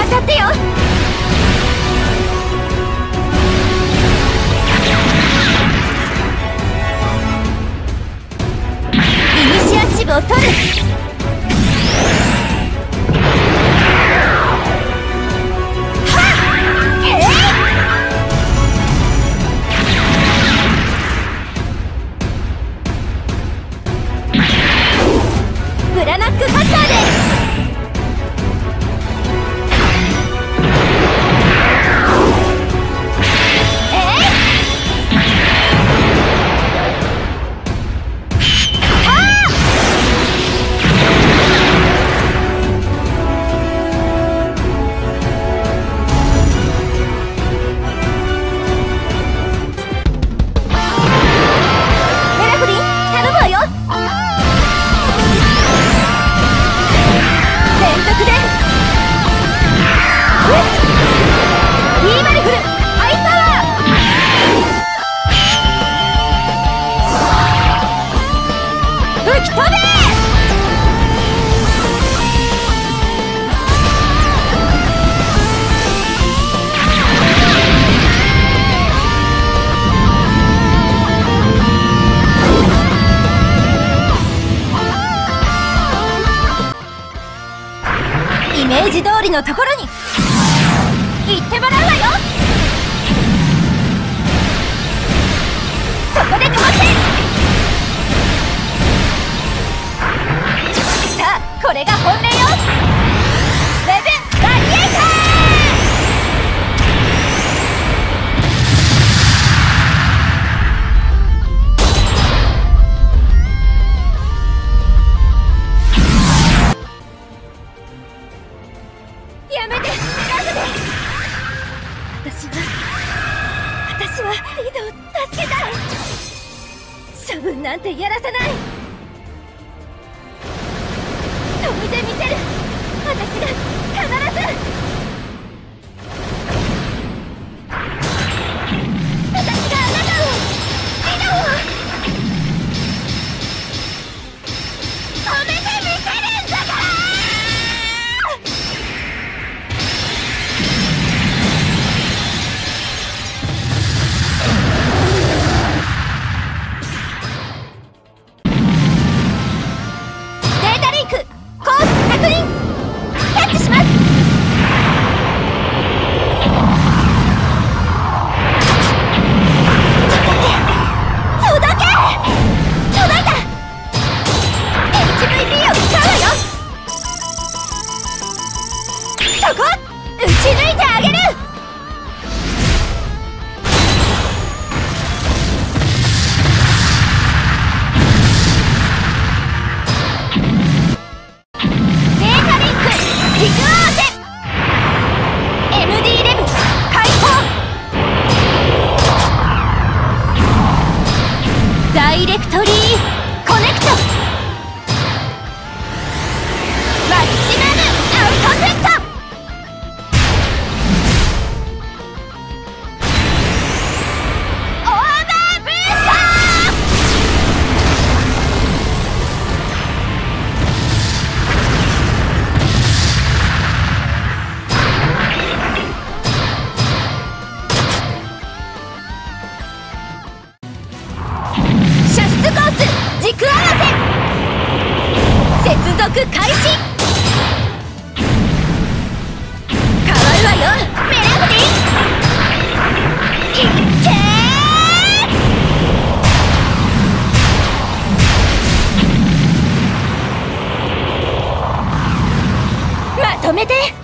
当たってよ。イニシアチブを取る。ブラナックカッターでイメージ通りのところに行ってもらうわよ。そこで止まって。さあこれが本命よ。レブンラディエーター。やめて、ラブで。私はリドを助けたい。処分なんてやらせない。止めてみせる。私が必ず。私があなたを、リドを止めてみせるんだから。そこ打ち抜いてあげる。データリンク軸合わせ MD レブ開放。ダイレクトリーコネクト。マキシマムアウトプット。コース軸合わせ。接続開始。変わるわよメラフディ。いっけー。まとめて。